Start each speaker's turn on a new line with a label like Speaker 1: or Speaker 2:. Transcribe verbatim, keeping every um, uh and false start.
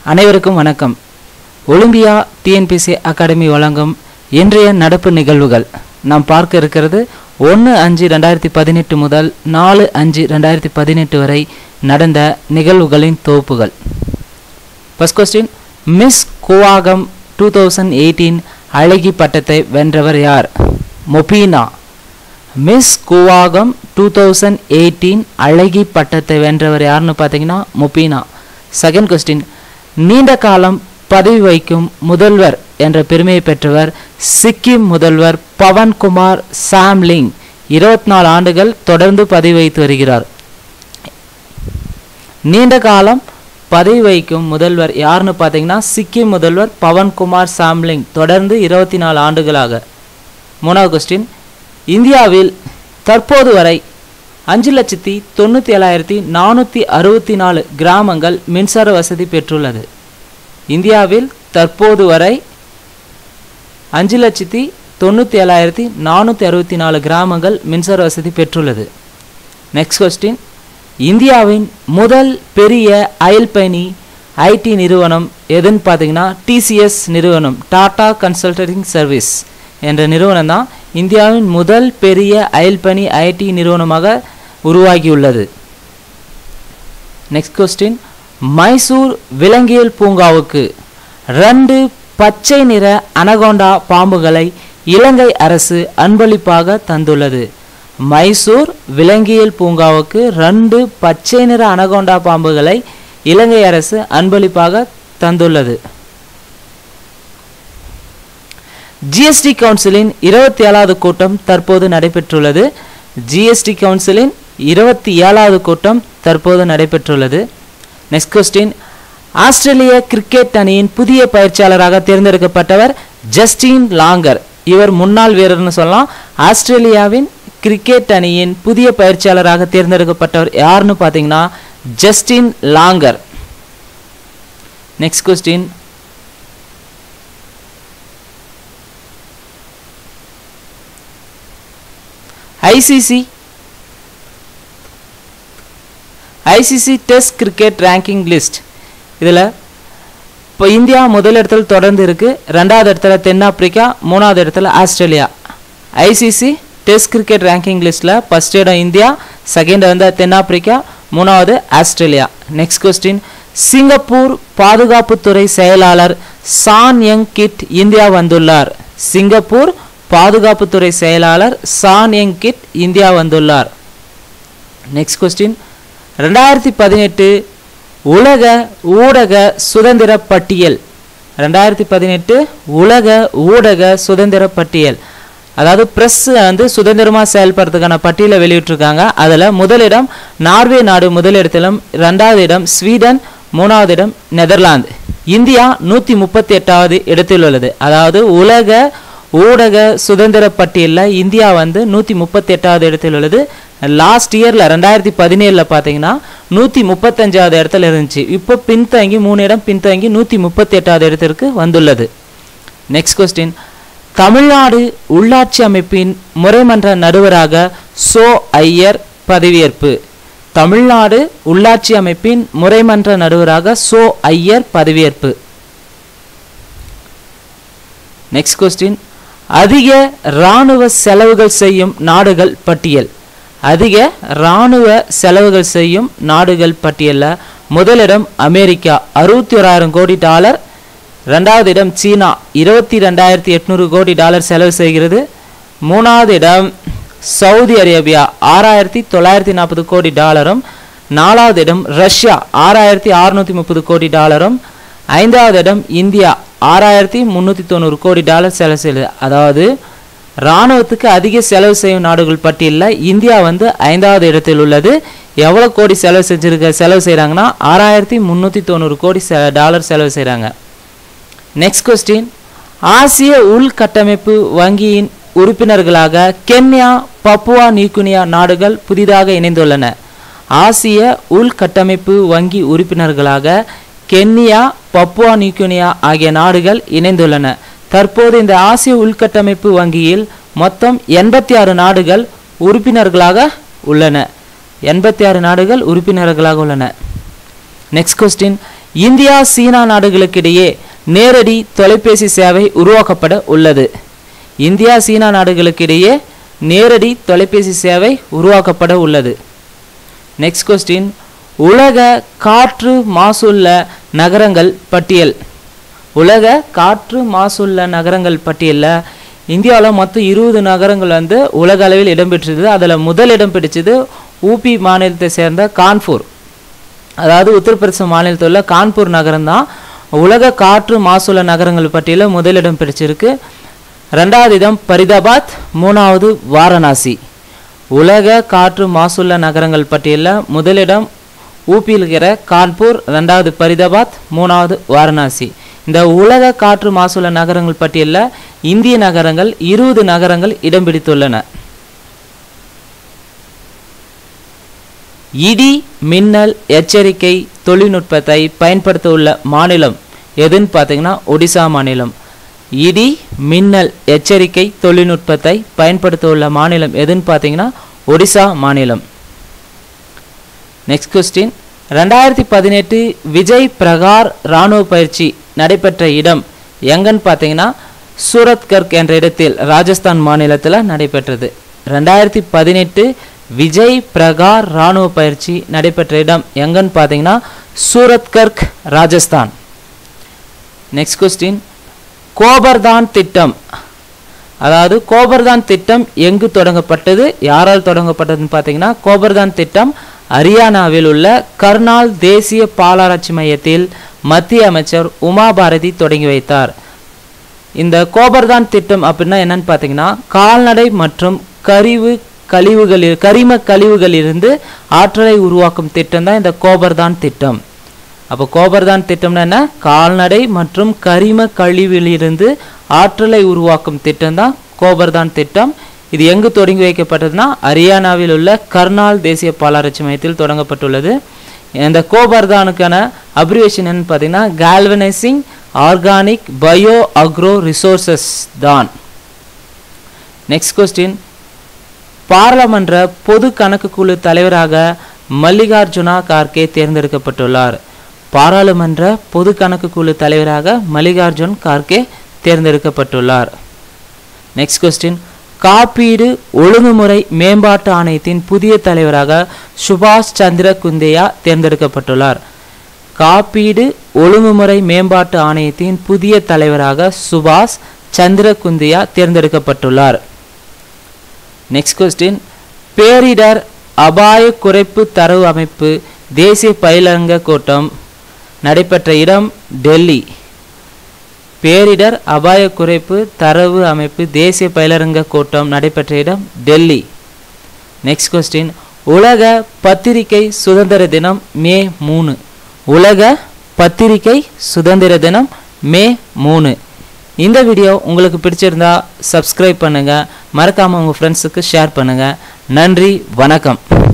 Speaker 1: அனைவருக்கும் வணக்கம். Olympia TNPSC academy வழங்கும் இன்றைய நடப்பு நிகழ்வுகள். நாம் பார்க்க இருக்கிறது ஒன்று அஞ்சு ரெண்டாயிரத்தி பதினெட்டு முதல் நாலு அஞ்சு ரெண்டாயிரத்தி பதினெட்டு வரை நடந்த நிகழ்வுகளின் தொகுப்புகள். First question, miss Koovagam two thousand eighteen அழகி பட்டத்தை வென்றவர் யார்? Mobina. Miss Koovagam two thousand eighteen அழகி பட்டத்தை வென்றவர் யாருன்னு பார்த்தீங்கன்னா மொபீனா. செகண்ட் கொஸ்டின், நீண்ட காலம் பதவி வகிக்கும் முதல்வர் என்ற பெருமையை பெற்றவர் சிக்கிம் முதல்வர் பவன்குமார் சாம்லிங். இருபத்தி நாலு ஆண்டுகள் தொடர்ந்து பதவி வகித்து வருகிறார். நீண்ட காலம் பதவி வகிக்கும் முதல்வர் யாருன்னு பார்த்தீங்கன்னா சிக்கிம் முதல்வர் பவன்குமார் சாம்லிங், தொடர்ந்து இருபத்தி நாலு ஆண்டுகளாக. மூணாவது கொஸ்டின், இந்தியாவில் தற்போது வரை அஞ்சு லட்சத்தி தொண்ணூற்றி ஏழாயிரத்தி நானூற்றி அறுபத்தி நாலு கிராமங்கள் மின்சார வசதி பெற்றுள்ளது. இந்தியாவில் தற்போது வரை அஞ்சு லட்சத்தி தொண்ணூற்றி ஏழாயிரத்தி நானூற்றி அறுபத்தி நாலு கிராமங்கள் மின்சார வசதி பெற்றுள்ளது. நெக்ஸ்ட் கொஸ்டின், இந்தியாவின் முதல் பெரிய அயல் பயணி ஐடி நிறுவனம் எதுன்னு பார்த்தீங்கன்னா டிசிஎஸ் நிறுவனம், டாடா கன்சல்டிங் சர்வீஸ் என்ற நிறுவனம் தான் இந்தியாவின் முதல் பெரிய அயல் பணி ஐடி நிறுவனமாக உருவாகியுள்ளது. நெக்ஸ்ட் கொஸ்டின், மைசூர் விலங்கியல் பூங்காவுக்கு ரெண்டு பச்சை நிற அனகோண்டா பாம்புகளை இலங்கை அரசு அன்பளிப்பாக தந்துள்ளது. மைசூர் விலங்கியல் பூங்காவுக்கு ரெண்டு பச்சை நிற அனகோண்டா பாம்புகளை இலங்கை அரசு அன்பளிப்பாக தந்துள்ளது. ஜிஎஸ்டி கவுன்சிலின் இருபத்தி ஏழாவது கூட்டம் தற்போது நடைபெற்றுள்ளது. ஜிஎஸ்டி கவுன்சிலின் இருபத்தி ஏழாவது கூட்டம் தற்போது நடைபெற்றுள்ளது. நெக்ஸ்ட் கொஸ்டின், ஆஸ்திரேலிய கிரிக்கெட் அணியின் புதிய பயிற்சியாளராக தேர்ந்தெடுக்கப்பட்டவர் ஜஸ்டின் லாங்கர். இவர் முன்னாள் வீரர்னு சொல்லலாம். ஆஸ்திரேலியாவின் கிரிக்கெட் அணியின் புதிய பயிற்சியாளராக தேர்ந்தெடுக்கப்பட்டவர் யாருன்னு பார்த்தீங்கன்னா Justin Langer. Next question, ICC ICC test cricket ranking list. இதில் இப்போ இந்தியா முதல் இடத்துல தொடர்ந்து இருக்குது. ரெண்டாவது இடத்துல தென்னாப்பிரிக்கா, மூணாவது இடத்துல Australia. ICC test cricket ranking லிஸ்ட்டில் ஃபர்ஸ்ட் இடம் இந்தியா, செகண்ட் வந்து தென்னாப்பிரிக்கா, மூணாவது ஆஸ்திரேலியா. நெக்ஸ்ட் கொஸ்டின், சிங்கப்பூர் பாதுகாப்புத்துறை செயலாளர் சான் யங் கிட் இந்தியா வந்துள்ளார். சிங்கப்பூர் பாதுகாப்புத்துறை செயலாளர் சான் யங் கிட் இந்தியா வந்துள்ளார். நெக்ஸ்ட் கொஸ்டின், ரெண்டாயிரத்தி பதினெட்டு உலக ஊடக சுதந்திர பட்டியல். ரெண்டாயிரத்தி பதினெட்டு உலக ஊடக சுதந்திர பட்டியல், அதாவது பிரஸ் வந்து சுதந்திரமாக செயல்படுறதுக்கான பட்டியலை வெளியிட்டிருக்காங்க. அதில் முதலிடம் நார்வே நாடு முதலிடத்திலும், ரெண்டாவது இடம் ஸ்வீடன், மூணாவது இடம் நெதர்லாந்து. இந்தியா நூற்றி முப்பத்தி எட்டாவது இடத்தில் உள்ளது. அதாவது உலக ஊடக சுதந்திர பட்டியலில் இந்தியா வந்து நூற்றி முப்பத்தி எட்டாவது இடத்தில் உள்ளது. லாஸ்ட் இயரில் ரெண்டாயிரத்தி பதினேழில் பார்த்தீங்கன்னா நூற்றி முப்பத்தஞ்சாவது இடத்துல இருந்துச்சு. இப்போ பின்தங்கி மூணு இடம் பின்தங்கி நூற்றி முப்பத்தி எட்டாவது இடத்திற்கு வந்துள்ளது. நெக்ஸ்ட் கொஸ்டின், தமிழ்நாடு உள்ளாட்சி அமைப்பின் முறைமன்ற நடுவராக சோ ஐயர் பதவியேற்பு. தமிழ்நாடு உள்ளாட்சி அமைப்பின் முறைமன்ற நடுவராக சோ ஐயர் பதவியேற்பு. நெக்ஸ்ட் கொஸ்டின், அதிக இராணுவ செலவுகள் செய்யும் நாடுகள் பட்டியல். அதிக இராணுவ செலவுகள் செய்யும் நாடுகள் பட்டியலில் முதலிடம் அமெரிக்கா, அறுபத்தி ஓராயிரம் கோடி டாலர். ரெண்டாவது இடம் சீனா, இருபத்தி ரெண்டாயிரத்தி எட்நூறு கோடி டாலர் செலவு செய்கிறது. மூணாவது இடம் சவுதி அரேபியா, ஆறாயிரத்தி தொள்ளாயிரத்தி நாற்பது கோடி டாலரும். நாலாவது இடம் ரஷ்யா, ஆறாயிரத்தி அறுநூற்றி முப்பது கோடி டாலரும். ஐந்தாவது இடம் இந்தியா, ஆறாயிரத்தி முந்நூற்றி தொண்ணூறு கோடி டாலர் செலவு செய்யுது. அதாவது இராணுவத்துக்கு அதிக செலவு செய்யும் நாடுகள் பட்டியலில் இந்தியா வந்து ஐந்தாவது இடத்தில் உள்ளது. எவ்வளோ கோடி செலவு செஞ்சிருக்க செலவு செய்கிறாங்கன்னா ஆறாயிரத்தி முந்நூற்றி தொண்ணூறு கோடி டாலர் செலவு செய்கிறாங்க. நெக்ஸ்ட் கொஸ்டின், ஆசிய உள்கட்டமைப்பு வங்கியின் உறுப்பினர்களாக கென்யா, பப்புவா நியூகினியா நாடுகள் புதிதாக இணைந்துள்ளன. ஆசிய உள்கட்டமைப்பு வங்கி உறுப்பினர்களாக கென்யா, பப்புவா நியூகினியா ஆகிய நாடுகள் இணைந்துள்ளன. தற்போது இந்த ஆசிய உள்கட்டமைப்பு வங்கியில் மொத்தம் எண்பத்தி ஆறு நாடுகள் உறுப்பினர்களாக உள்ளன. எண்பத்தி ஆறு நாடுகள் உறுப்பினர்களாக உள்ளன. நெக்ஸ்ட் கொஸ்டின், இந்தியா சீனா நாடுகளுக்கிடையே நேரடி தொலைபேசி சேவை உருவாக்கப்பட உள்ளது. இந்தியா சீனா நாடுகளுக்கிடையே நேரடி தொலைபேசி சேவை உருவாக்கப்பட உள்ளது. நெக்ஸ்ட் கொஸ்டின், உலக காற்று மாசுள்ள நகரங்கள் பட்டியல். உலக காற்று மாசுள்ள நகரங்கள் பட்டியலில் இந்தியாவில் மொத்தம் இருபது நகரங்கள் வந்து உலக அளவில் இடம்பெற்றது. அதில் முதல் இடம் பிடிச்சது ஊபி மாநிலத்தை சேர்ந்த கான்பூர், அதாவது உத்தரப்பிரதேச மாநிலத்தில் உள்ள கான்பூர் நகரம் தான் உலக காற்று மாசுள்ள நகரங்கள் பட்டியலில் முதலிடம் பிடிச்சிருக்கு. ரெண்டாவது இடம் பரிதாபாத், மூணாவது வாரணாசி. உலக காற்று மாசுள்ள நகரங்கள் பட்டியலில் முதலிடம் ஊபியில் இருக்கிற கான்பூர், ரெண்டாவது பரிதாபாத், மூணாவது வாரணாசி. இந்த உலக காற்று மாசுள்ள நகரங்கள் பட்டியலில் இந்திய நகரங்கள் இருபது நகரங்கள் இடம் பிடித்துள்ளன. இடி மின்னல் எச்சரிக்கை தொழில்நுட்பத்தை பயன்படுத்த உள்ள மாநிலம் எதுன்னு பார்த்தீங்கன்னா ஒடிசா மாநிலம். இடி மின்னல் எச்சரிக்கை தொழில்நுட்பத்தை பயன்படுத்த உள்ள மாநிலம் எதுன்னு பார்த்தீங்கன்னா ஒடிசா மாநிலம். நெக்ஸ்ட் கொஸ்டின், ரெண்டாயிரத்தி பதினெட்டு விஜய் பிரகார் இராணுவ பயிற்சி நடைபெற்ற இடம் எங்கன்னு பார்த்தீங்கன்னா சூரத்கர்க் என்ற இடத்தில் ராஜஸ்தான் மாநிலத்தில் நடைபெற்றது. ரெண்டாயிரத்தி பதினெட்டு விஜய் பிரகார் இராணுவ பயிற்சி நடைபெற்ற இடம் எங்கன்னு பார்த்தீங்கன்னா சூரத்கர்க், ராஜஸ்தான். நெக்ஸ்ட் கொஸ்டின், கோபர்தான் திட்டம், அதாவது கோபர்தான் திட்டம் எங்கு தொடங்கப்பட்டது, யாரால் தொடங்கப்பட்டதுன்னு பார்த்தீங்கன்னா கோபர்தான் திட்டம் ஹரியானாவில் உள்ள கர்னால் தேசிய பாலாராய்ச்சி மையத்தில் மத்திய அமைச்சர் உமா பாரதி தொடங்கி வைத்தார். இந்த கோபர்தான் திட்டம் அப்படின்னா என்னன்னு பார்த்தீங்கன்னா கால்நடை மற்றும் கரிவு கழிவுகளில் கரிம கழிவுகளிலிருந்து ஆற்றலை உருவாக்கும் திட்டம் தான் இந்த கோபர்தான் திட்டம். அப்போ கோபர்தான் திட்டம்னா என்ன, கால்நடை மற்றும் கரிம கழிவிலிருந்து ஆற்றலை உருவாக்கும் திட்டம் தான் கோபர்தான் திட்டம். இது எங்கு தொடங்கி வைக்கப்பட்டதுன்னா ஹரியானாவில் உள்ள கர்னால் தேசிய பாலாராய்ச்சி மையத்தில் தொடங்கப்பட்டுள்ளது. இந்த கோபர்தானுக்கான அப்ரிவேஷன் என்னன்னு பார்த்தீங்கன்னா galvanising organic bio agro resources தான். நெக்ஸ்ட் கொஸ்டின், பாராளுமன்ற பொது கணக்கு குழு தலைவராக மல்லிகார்ஜுனா கார்கே தேர்ந்தெடுக்கப்பட்டுள்ளார். பாராளுமன்ற பொது கணக்கு குழு தலைவராக மல்லிகார்ஜுன் கார்கே தேர்ந்தெடுக்கப்பட்டுள்ளார். நெக்ஸ்ட் கொஸ்டின், காப்பீடு ஒழுங்குமுறை மேம்பாட்டு ஆணையத்தின் புதிய தலைவராக சுபாஷ் சந்திர குந்தையா தேர்ந்தெடுக்கப்பட்டுள்ளார். காப்பீடு ஒழுங்குமுறை மேம்பாட்டு ஆணையத்தின் புதிய தலைவராக சுபாஷ் சந்திர குந்தையா தேர்ந்தெடுக்கப்பட்டுள்ளார். நெக்ஸ்ட் கொஸ்டின், பேரிடர் அபாய குறைப்பு தரவு அமைப்பு தேசிய பயிலரங்க கூட்டம் நடைபெற்ற இடம் டெல்லி. பேரிடர் அபாய குறைப்பு தரவு அமைப்பு தேசிய பயிலரங்க கூட்டம் நடைபெற்ற இடம் டெல்லி. நெக்ஸ்ட் கொஸ்டின், உலக பத்திரிகை சுதந்திர தினம் மே மூணு. உலக பத்திரிகை சுதந்திர தினம் மே மூணு. இந்த வீடியோ உங்களுக்கு பிடிச்சிருந்தா சப்ஸ்கிரைப் பண்ணுங்கள், மறக்காமல் உங்கள் ஃப்ரெண்ட்ஸுக்கு ஷேர் பண்ணுங்கள். நன்றி, வணக்கம்.